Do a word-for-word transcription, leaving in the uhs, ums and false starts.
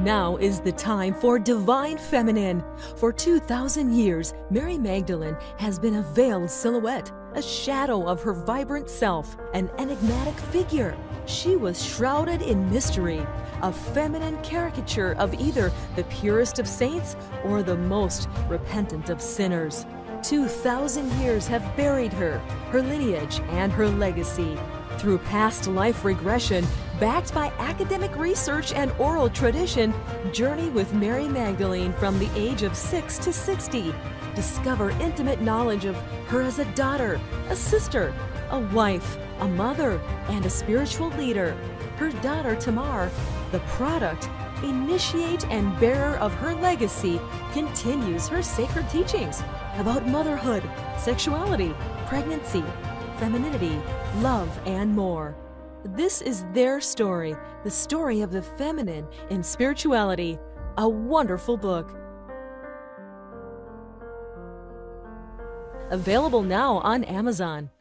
Now is the time for Divine Feminine. For two thousand years, Mary Magdalene has been a veiled silhouette, a shadow of her vibrant self, an enigmatic figure. She was shrouded in mystery, a feminine caricature of either the purest of saints or the most repentant of sinners. Two thousand years have buried her, her lineage, and her legacy. Through past life regression, backed by academic research and oral tradition, journey with Mary Magdalene from the age of six to sixty. Discover intimate knowledge of her as a daughter, a sister, a wife, a mother, and a spiritual leader. Her daughter Tamar, the product, initiate and bearer of her legacy, continues her sacred teachings about motherhood, sexuality, pregnancy, femininity, love, and more. This is their story, the story of the feminine in spirituality. A wonderful book. Available now on Amazon.